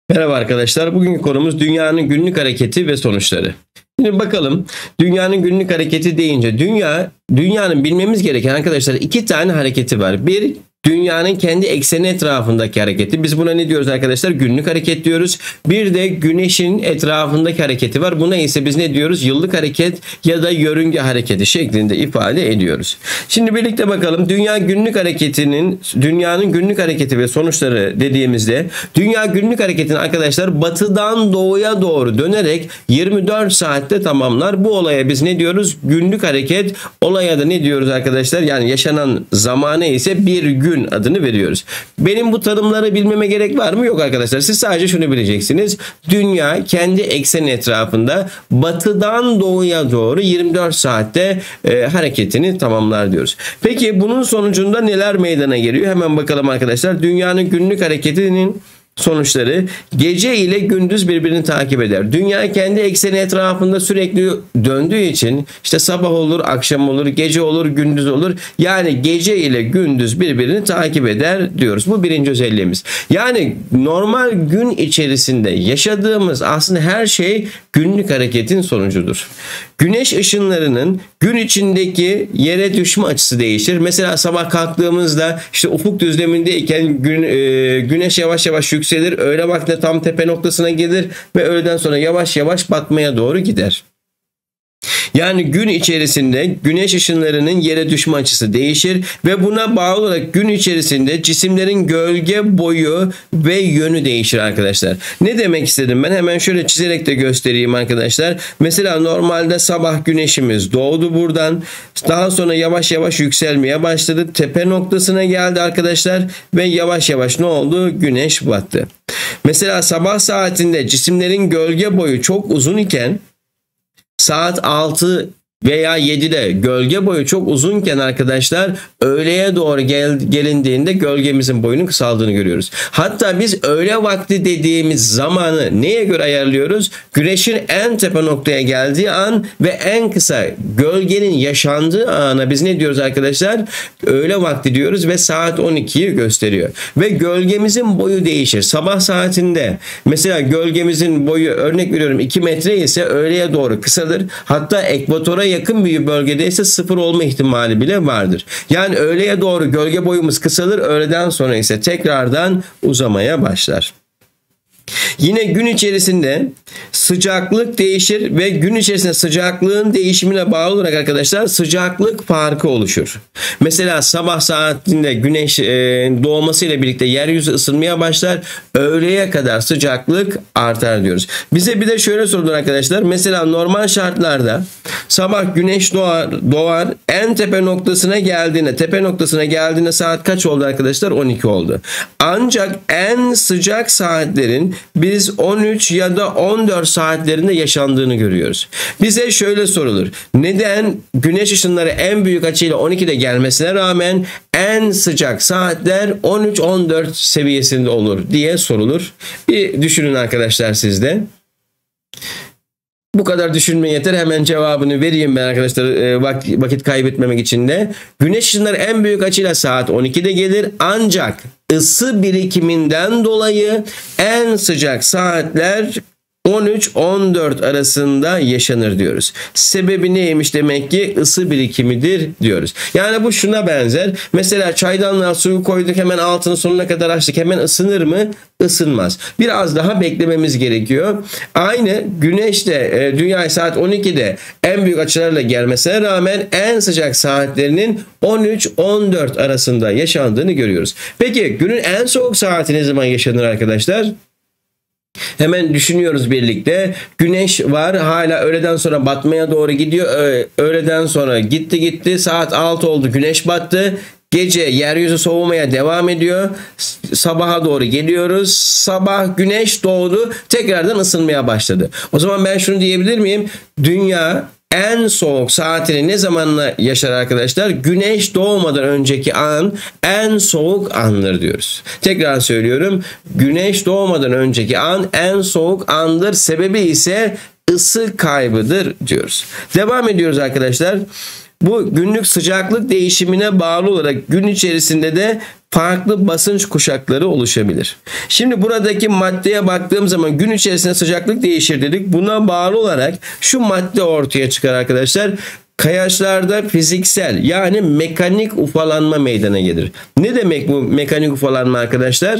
Merhaba arkadaşlar. Bugünkü konumuz dünyanın günlük hareketi ve sonuçları. Şimdi bakalım, dünyanın günlük hareketi deyince dünyanın bilmemiz gereken arkadaşlar iki tane hareketi var. Bir, dünyanın kendi ekseni etrafındaki hareketi. Biz buna ne diyoruz arkadaşlar? Günlük hareket diyoruz. Bir de güneşin etrafındaki hareketi var. Buna ise biz ne diyoruz? Yıllık hareket ya da yörünge hareketi şeklinde ifade ediyoruz. Şimdi birlikte bakalım, dünyanın günlük hareketi ve sonuçları dediğimizde, dünya günlük hareketini arkadaşlar batıdan doğuya doğru dönerek 24 saatte tamamlar. Bu olaya biz ne diyoruz? Günlük hareket. Olaya da ne diyoruz arkadaşlar? Yani yaşanan zamana ise bir gün adını veriyoruz. Benim bu tanımları bilmeme gerek var mı? Yok arkadaşlar. Siz sadece şunu bileceksiniz. Dünya kendi ekseni etrafında batıdan doğuya doğru 24 saatte hareketini tamamlar diyoruz. Peki bunun sonucunda neler meydana geliyor? Hemen bakalım arkadaşlar. Dünyanın günlük hareketinin sonuçları: gece ile gündüz birbirini takip eder. Dünya kendi ekseni etrafında sürekli döndüğü için işte sabah olur, akşam olur, gece olur, gündüz olur. Yani gece ile gündüz birbirini takip eder diyoruz. Bu birinci özelliğimiz. Yani normal gün içerisinde yaşadığımız aslında her şey günlük hareketin sonucudur. Güneş ışınlarının gün içindeki yere düşme açısı değişir. Mesela sabah kalktığımızda işte ufuk düzlemindeyken güneş yavaş yavaş yükselir. Öğle vaktinde tam tepe noktasına gelir ve öğleden sonra yavaş yavaş batmaya doğru gider. Yani gün içerisinde güneş ışınlarının yere düşme açısı değişir ve buna bağlı olarak gün içerisinde cisimlerin gölge boyu ve yönü değişir arkadaşlar. Ne demek istedim ben? Hemen şöyle çizerek de göstereyim arkadaşlar. Mesela normalde sabah güneşimiz doğdu buradan. Daha sonra yavaş yavaş yükselmeye başladı. Tepe noktasına geldi arkadaşlar ve yavaş yavaş ne oldu? Güneş battı. Mesela sabah saatinde cisimlerin gölge boyu çok uzun iken, saat 6 veya 7'de gölge boyu çok uzunken arkadaşlar öğleye doğru gelindiğinde gölgemizin boyunun kısaldığını görüyoruz. Hatta biz öğle vakti dediğimiz zamanı neye göre ayarlıyoruz? Güneşin en tepe noktaya geldiği an ve en kısa gölgenin yaşandığı ana biz ne diyoruz arkadaşlar? Öğle vakti diyoruz ve saat 12'yi gösteriyor. Ve gölgemizin boyu değişir. Sabah saatinde mesela gölgemizin boyu, örnek veriyorum, 2 metre ise öğleye doğru kısalır. Hatta ekvatora yakın bir bölgede ise 0 olma ihtimali bile vardır. Yani öğleye doğru gölge boyumuz kısalır, öğleden sonra ise tekrardan uzamaya başlar. Yine gün içerisinde sıcaklık değişir ve gün içerisinde sıcaklığın değişimine bağlı olarak arkadaşlar sıcaklık farkı oluşur. Mesela sabah saatinde güneş doğmasıyla birlikte yeryüzü ısınmaya başlar. Öğleye kadar sıcaklık artar diyoruz. Bize bir de şöyle sorulur arkadaşlar. Mesela normal şartlarda sabah güneş doğar. En tepe noktasına geldiğinde saat kaç oldu arkadaşlar? 12 oldu. Ancak en sıcak saatlerin biz 13 ya da 14 saatlerinde yaşandığını görüyoruz. Bize şöyle sorulur. Neden güneş ışınları en büyük açıyla 12'de gelmesine rağmen en sıcak saatler 13-14 seviyesinde olur diye sorulur. Bir düşünün arkadaşlar siz de. Bu kadar düşünme yeter. Hemen cevabını vereyim ben arkadaşlar, vakit kaybetmemek için de. Güneş ışınları en büyük açıyla saat 12'de gelir. Ancak ısı birikiminden dolayı en sıcak saatler 13-14 arasında yaşanır diyoruz. Sebebi neymiş demek ki? Isı birikimidir diyoruz. Yani bu şuna benzer. Mesela çaydanlığa suyu koyduk, hemen altını sonuna kadar açtık. Hemen ısınır mı? Isınmaz. Biraz daha beklememiz gerekiyor. Aynı güneş de dünya saat 12'de en büyük açılarla gelmesine rağmen en sıcak saatlerinin 13-14 arasında yaşandığını görüyoruz. Peki günün en soğuk saati ne zaman yaşanır arkadaşlar? Hemen düşünüyoruz birlikte. Güneş var, hala öğleden sonra batmaya doğru gidiyor. Öğleden sonra gitti saat 6 oldu, güneş battı. Gece yeryüzü soğumaya devam ediyor. Sabaha doğru geliyoruz. Sabah güneş doğdu, tekrardan ısınmaya başladı. O zaman ben şunu diyebilir miyim? Dünya en soğuk saatini ne zamanla yaşar arkadaşlar? Güneş doğmadan önceki an en soğuk andır diyoruz. Tekrar söylüyorum. Güneş doğmadan önceki an en soğuk andır. Sebebi ise ısı kaybıdır diyoruz. Devam ediyoruz arkadaşlar. Bu günlük sıcaklık değişimine bağlı olarak gün içerisinde de farklı basınç kuşakları oluşabilir. Şimdi buradaki maddeye baktığım zaman gün içerisinde sıcaklık değişir dedik. Buna bağlı olarak şu madde ortaya çıkar arkadaşlar. Kayaçlarda fiziksel yani mekanik ufalanma meydana gelir. Ne demek bu mekanik ufalanma arkadaşlar?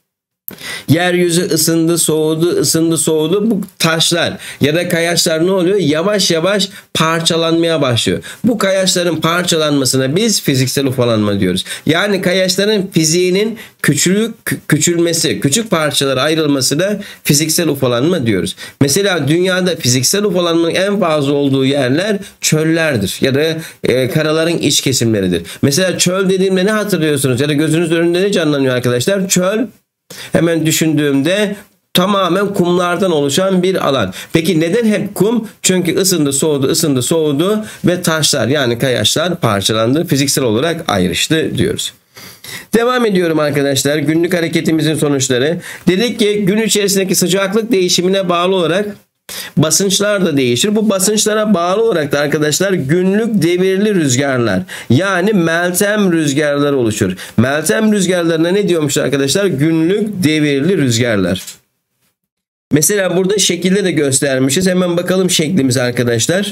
Yeryüzü ısındı, soğudu, ısındı, soğudu. Bu taşlar ya da kayaçlar ne oluyor? Yavaş yavaş parçalanmaya başlıyor. Bu kayaçların parçalanmasına biz fiziksel ufalanma diyoruz. Yani kayaçların fiziğinin küçülmesi, küçük parçalara ayrılmasına fiziksel ufalanma diyoruz. Mesela dünyada fiziksel ufalanmanın en fazla olduğu yerler çöllerdir ya da karaların iç kesimleridir. Mesela çöl dediğimde ne hatırlıyorsunuz ya da gözünüz önünde ne canlanıyor arkadaşlar? Çöl, hemen düşündüğümde tamamen kumlardan oluşan bir alan. Peki neden hep kum? Çünkü ısındı, soğudu, ısındı, soğudu ve taşlar yani kayaçlar parçalandı, fiziksel olarak ayrıştı diyoruz. Devam ediyorum arkadaşlar. Günlük hareketimizin sonuçları. Dedik ki gün içerisindeki sıcaklık değişimine bağlı olarak basınçlar da değişir. Bu basınçlara bağlı olarak da arkadaşlar günlük devirli rüzgarlar yani Meltem rüzgarları oluşur. Meltem rüzgarlarına ne diyormuş arkadaşlar? Günlük devirli rüzgarlar. Mesela burada şekilde de göstermişiz. Hemen bakalım şeklimize arkadaşlar.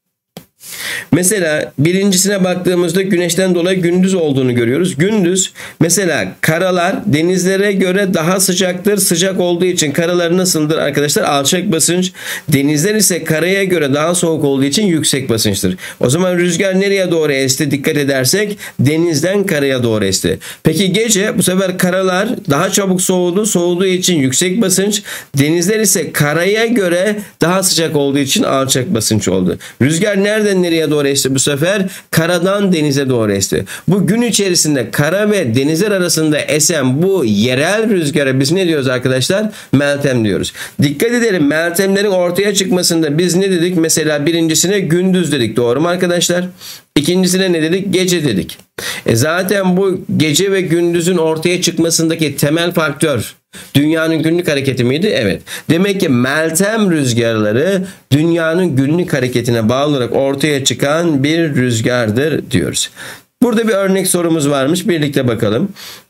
Mesela birincisine baktığımızda güneşten dolayı gündüz olduğunu görüyoruz. Gündüz mesela karalar denizlere göre daha sıcaktır. Sıcak olduğu için karalar nasıldır arkadaşlar? Alçak basınç. Denizler ise karaya göre daha soğuk olduğu için yüksek basınçtır. O zaman rüzgar nereye doğru esti? Dikkat edersek denizden karaya doğru esti. Peki gece bu sefer karalar daha çabuk soğudu. Soğuduğu için yüksek basınç. Denizler ise karaya göre daha sıcak olduğu için alçak basınç oldu. Rüzgar nereden nereye doğru esti bu sefer? Karadan denize doğru esti. Bu gün içerisinde kara ve denizler arasında esen bu yerel rüzgara biz ne diyoruz arkadaşlar? Meltem diyoruz. Dikkat edelim, meltemlerin ortaya çıkmasında biz ne dedik? Mesela birincisine gündüz dedik. Doğru mu arkadaşlar? İkincisine ne dedik? Gece dedik. Zaten bu gece ve gündüzün ortaya çıkmasındaki temel faktör dünyanın günlük hareketi miydi? Evet. Demek ki meltem rüzgarları dünyanın günlük hareketine bağlı olarak ortaya çıkan bir rüzgardır diyoruz. Burada bir örnek sorumuz varmış. Birlikte bakalım.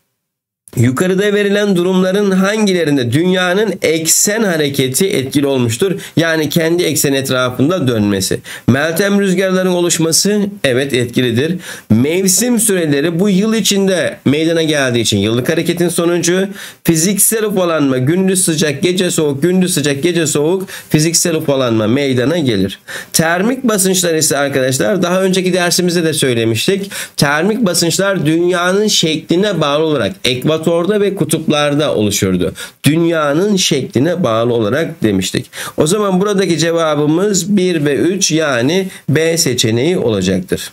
Yukarıda verilen durumların hangilerinde dünyanın eksen hareketi etkili olmuştur? Yani kendi eksen etrafında dönmesi. Meltem rüzgarların oluşması evet etkilidir. Mevsim süreleri bu yıl içinde meydana geldiği için yıllık hareketin sonucu. Fiziksel ufalanma gündüz sıcak gece soğuk, gündüz sıcak gece soğuk, fiziksel ufalanma meydana gelir. Termik basınçlar ise arkadaşlar daha önceki dersimizde de söylemiştik. Termik basınçlar dünyanın şekline bağlı olarak ekvatorda ve kutuplarda oluşurdu. Dünyanın şekline bağlı olarak demiştik. O zaman buradaki cevabımız 1 ve 3 yani B seçeneği olacaktır.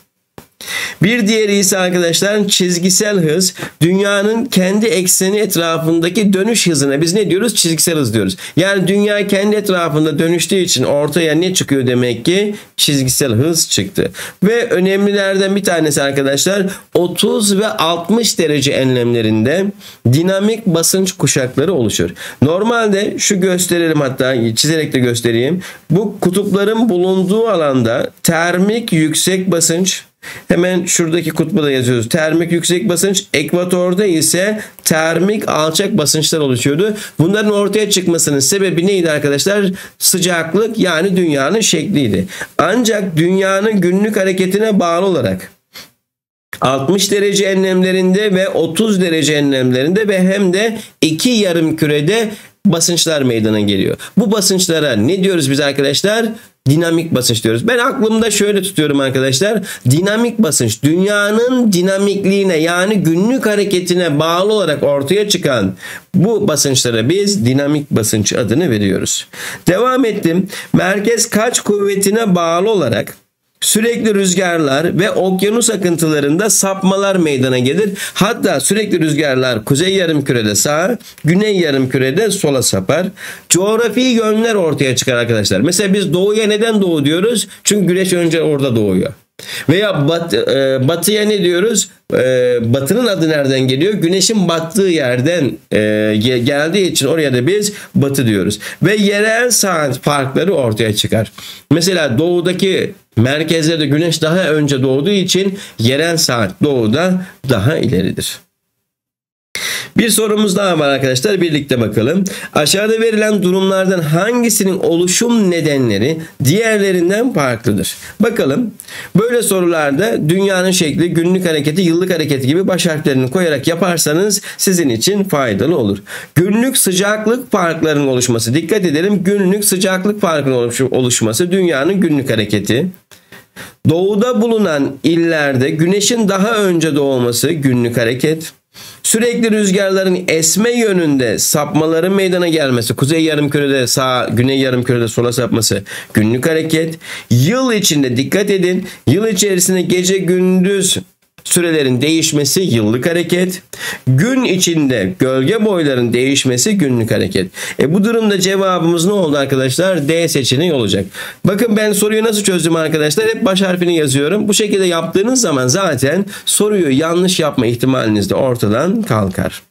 Bir diğeri ise arkadaşlar çizgisel hız. Dünyanın kendi ekseni etrafındaki dönüş hızına biz ne diyoruz? Çizgisel hız diyoruz. Yani dünya kendi etrafında dönüştüğü için ortaya ne çıkıyor demek ki? Çizgisel hız çıktı. Ve önemlilerden bir tanesi arkadaşlar 30 ve 60 derece enlemlerinde dinamik basınç kuşakları oluşur. Normalde şu gösterelim, hatta çizerek de göstereyim. Bu kutupların bulunduğu alanda termik yüksek basınç, hemen şuradaki kutbu da yazıyoruz. Termik yüksek basınç, ekvatorda ise termik alçak basınçlar oluşuyordu. Bunların ortaya çıkmasının sebebi neydi arkadaşlar? Sıcaklık yani dünyanın şekliydi. Ancak dünyanın günlük hareketine bağlı olarak 60 derece enlemlerinde ve 30 derece enlemlerinde ve hem de iki yarım kürede basınçlar meydana geliyor. Bu basınçlara ne diyoruz biz arkadaşlar? Dinamik basınç diyoruz. Ben aklımda şöyle tutuyorum arkadaşlar. Dinamik basınç dünyanın dinamikliğine yani günlük hareketine bağlı olarak ortaya çıkan bu basınçlara biz dinamik basınç adını veriyoruz. Devam ettim. Merkez kaç kuvvetine bağlı olarak sürekli rüzgarlar ve okyanus akıntılarında sapmalar meydana gelir. Hatta sürekli rüzgarlar kuzey yarımkürede sağa, güney yarımkürede sola sapar. Coğrafi yönler ortaya çıkar arkadaşlar. Mesela biz doğuya neden doğu diyoruz? Çünkü güneş önce orada doğuyor. Veya batıya ne diyoruz? Batının adı nereden geliyor? Güneşin battığı yerden geldiği için oraya da biz batı diyoruz. Ve yerel saat farkları ortaya çıkar. Mesela doğudaki merkezlerde güneş daha önce doğduğu için yerel saat doğuda daha ileridir. Bir sorumuz daha var arkadaşlar, birlikte bakalım. Aşağıda verilen durumlardan hangisinin oluşum nedenleri diğerlerinden farklıdır? Bakalım. Böyle sorularda dünyanın şekli, günlük hareketi, yıllık hareketi gibi baş harflerini koyarak yaparsanız sizin için faydalı olur. Günlük sıcaklık farklarının oluşması. Dikkat edelim, günlük sıcaklık farkının oluşması dünyanın günlük hareketi. Doğuda bulunan illerde güneşin daha önce doğması günlük hareket. Sürekli rüzgarların esme yönünde sapmaların meydana gelmesi, kuzey yarımkürede sağa, güney yarımkürede sola sapması günlük hareket. Yıl içinde dikkat edin, yıl içerisinde gece gündüz sürelerin değişmesi yıllık hareket. Gün içinde gölge boyların değişmesi günlük hareket. Bu durumda cevabımız ne oldu arkadaşlar? D seçeneği olacak. Bakın ben soruyu nasıl çözdüm arkadaşlar? Hep baş harfini yazıyorum. Bu şekilde yaptığınız zaman zaten soruyu yanlış yapma ihtimaliniz de ortadan kalkar.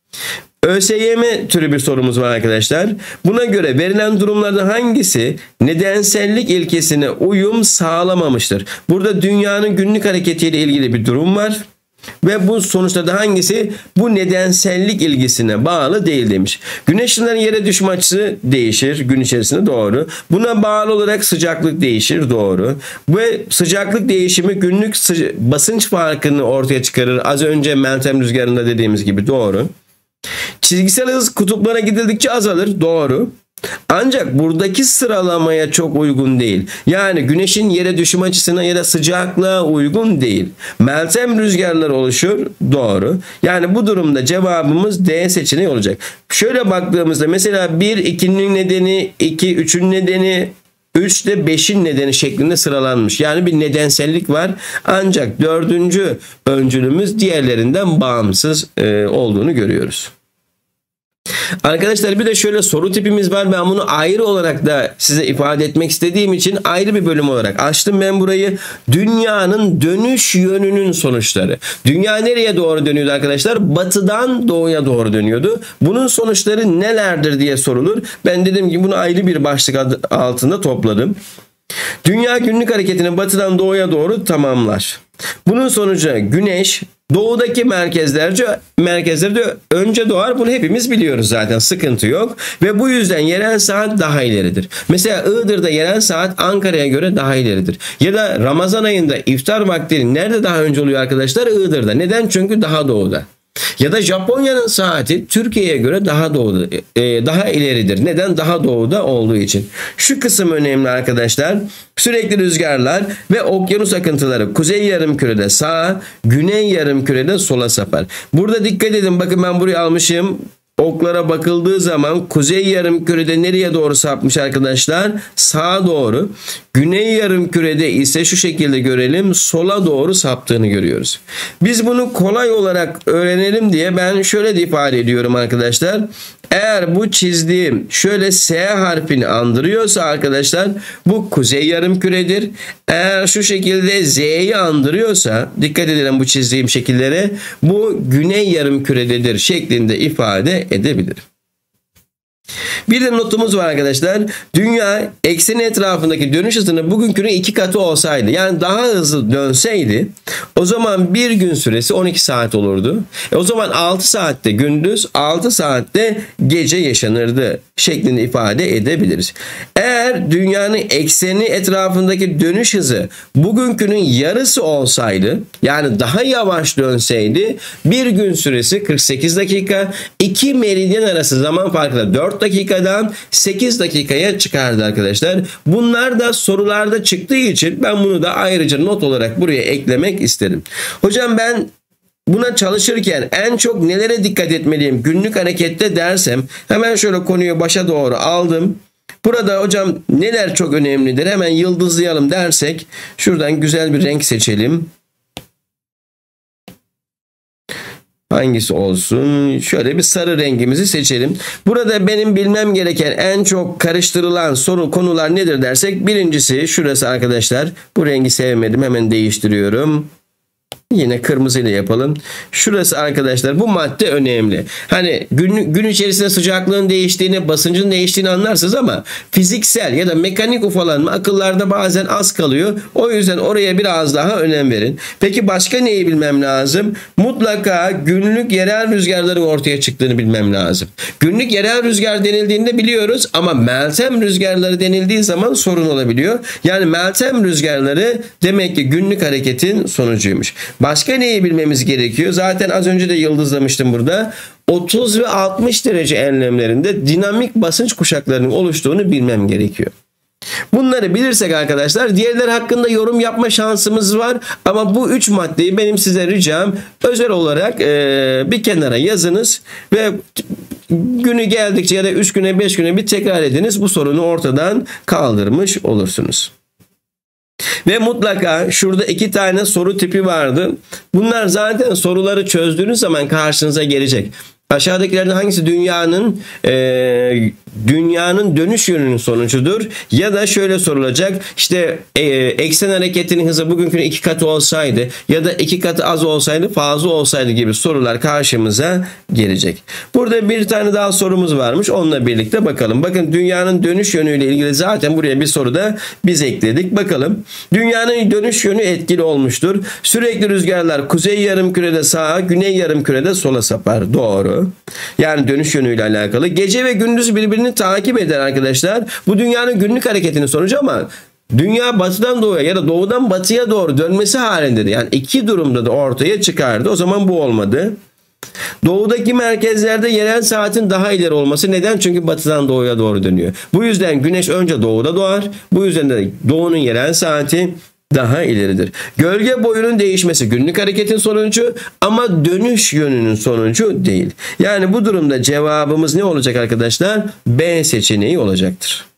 ÖSYM türü bir sorumuz var arkadaşlar. Buna göre verilen durumlardan hangisi nedensellik ilkesine uyum sağlamamıştır? Burada dünyanın günlük hareketiyle ilgili bir durum var. Ve bu sonuçlarda hangisi bu nedensellik ilgisine bağlı değil demiş. Güneş ışınlarının yere düşme açısı değişir gün içerisinde, doğru. Buna bağlı olarak sıcaklık değişir, doğru. Ve sıcaklık değişimi günlük basınç farkını ortaya çıkarır. Az önce Meltem rüzgarında dediğimiz gibi, doğru. Çizgisel hız kutuplara gidildikçe azalır, doğru. Ancak buradaki sıralamaya çok uygun değil. Yani güneşin yere düşme açısına ya da sıcaklığa uygun değil. Meltem rüzgarları oluşur, doğru. Yani bu durumda cevabımız D seçeneği olacak. Şöyle baktığımızda mesela 1 2'nin nedeni, 2 3'ün nedeni, 3 de 5'in nedeni şeklinde sıralanmış. Yani bir nedensellik var. Ancak 4. öncülümüz diğerlerinden bağımsız olduğunu görüyoruz. Arkadaşlar bir de şöyle soru tipimiz var. Ben bunu ayrı olarak da size ifade etmek istediğim için ayrı bir bölüm olarak açtım ben burayı. Dünyanın dönüş yönünün sonuçları. Dünya nereye doğru dönüyordu arkadaşlar? Batıdan doğuya doğru dönüyordu. Bunun sonuçları nelerdir diye sorulur. Ben dedim ki bunu ayrı bir başlık altında topladım. Dünya günlük hareketini batıdan doğuya doğru tamamlar. Bunun sonucu güneş doğudaki merkezlerde önce doğar. Bunu hepimiz biliyoruz zaten, sıkıntı yok. Ve bu yüzden yerel saat daha ileridir. Mesela Iğdır'da yerel saat Ankara'ya göre daha ileridir. Ya da Ramazan ayında iftar vakti nerede daha önce oluyor arkadaşlar? Iğdır'da. Neden? Çünkü daha doğuda. Ya da Japonya'nın saati Türkiye'ye göre daha ileridir. Neden? Daha doğuda olduğu için. Şu kısım önemli arkadaşlar. Sürekli rüzgarlar ve okyanus akıntıları kuzey yarımkürede sağa, güney yarımkürede sola sapar. Burada dikkat edin. Bakın ben buraya almışım. Oklara bakıldığı zaman kuzey yarımkürede nereye doğru sapmış arkadaşlar? Sağa doğru. Güney yarımkürede ise şu şekilde görelim, sola doğru saptığını görüyoruz. Biz bunu kolay olarak öğrenelim diye ben şöyle de ifade ediyorum arkadaşlar. Eğer bu çizdiğim şöyle S harfini andırıyorsa arkadaşlar bu kuzey yarımküredir. Eğer şu şekilde Z'yi andırıyorsa, dikkat edelim bu çizdiğim şekillere, bu güney yarımkürededir şeklinde ifade edebilirim. Bir de notumuz var arkadaşlar. Dünya ekseni etrafındaki dönüş hızının bugünkünün 2 katı olsaydı, yani daha hızlı dönseydi, o zaman bir gün süresi 12 saat olurdu. O zaman 6 saatte gündüz, 6 saatte gece yaşanırdı şeklinde ifade edebiliriz. Eğer dünyanın ekseni etrafındaki dönüş hızı bugünkünün yarısı olsaydı, yani daha yavaş dönseydi, bir gün süresi 48 dakika, 2 meridyen arası zaman farkı da 4 dakikadan 8 dakikaya çıkardı arkadaşlar. Bunlar da sorularda çıktığı için ben bunu da ayrıca not olarak buraya eklemek istedim. Hocam ben buna çalışırken en çok nelere dikkat etmeliyim günlük harekette dersem, hemen şöyle konuyu başa doğru aldım. Burada hocam neler çok önemlidir hemen yıldızlayalım dersek, şuradan güzel bir renk seçelim. Hangisi olsun? Şöyle bir sarı rengimizi seçelim. Burada benim bilmem gereken en çok karıştırılan konular nedir dersek, birincisi şurası arkadaşlar. Bu rengi sevmedim, hemen değiştiriyorum. Yine kırmızıyla yapalım. Şurası arkadaşlar, bu madde önemli. Hani gün içerisinde sıcaklığın değiştiğini, basıncın değiştiğini anlarsınız ama fiziksel ya da mekanik ufalanma akıllarda bazen az kalıyor. O yüzden oraya biraz daha önem verin. Peki başka neyi bilmem lazım? Mutlaka günlük yerel rüzgarların ortaya çıktığını bilmem lazım. Günlük yerel rüzgar denildiğinde biliyoruz ama Meltem rüzgarları denildiği zaman sorun olabiliyor. Yani Meltem rüzgarları demek ki günlük hareketin sonucuymuş. Başka neyi bilmemiz gerekiyor? Zaten az önce de yıldızlamıştım burada. 30 ve 60 derece enlemlerinde dinamik basınç kuşaklarının oluştuğunu bilmem gerekiyor. Bunları bilirsek arkadaşlar diğerler hakkında yorum yapma şansımız var. Ama bu 3 maddeyi benim size ricam özel olarak bir kenara yazınız ve günü geldikçe ya da 3 güne 5 güne bir tekrar ediniz. Bu sorunu ortadan kaldırmış olursunuz. Ve mutlaka şurada 2 tane soru tipi vardı. Bunlar zaten soruları çözdüğünüz zaman karşınıza gelecek. Aşağıdakilerden hangisi dünyanın dönüş yönünün sonucudur? Ya da şöyle sorulacak. İşte eksen hareketinin hızı bugünkünün 2 katı olsaydı ya da 2 katı az olsaydı, fazla olsaydı gibi sorular karşımıza gelecek. Burada bir tane daha sorumuz varmış. Onunla birlikte bakalım. Bakın dünyanın dönüş yönüyle ilgili zaten buraya bir soru da biz ekledik. Bakalım. Dünyanın dönüş yönü etkili olmuştur. Sürekli rüzgarlar kuzey yarımkürede sağa, güney yarımkürede sola sapar. Doğru. Yani dönüş yönüyle alakalı. Gece ve gündüz birbirini takip eder arkadaşlar. Bu dünyanın günlük hareketinin sonucu ama dünya batıdan doğuya ya da doğudan batıya doğru dönmesi halinde de yani 2 durumda da ortaya çıkardı. O zaman bu olmadı. Doğudaki merkezlerde yerel saatin daha ileri olması neden? Çünkü batıdan doğuya doğru dönüyor. Bu yüzden güneş önce doğuda doğar. Bu yüzden de doğunun yerel saati daha ileridir. Gölge boyunun değişmesi günlük hareketin sonucu ama dönüş yönünün sonucu değil. Yani bu durumda cevabımız ne olacak arkadaşlar? B seçeneği olacaktır.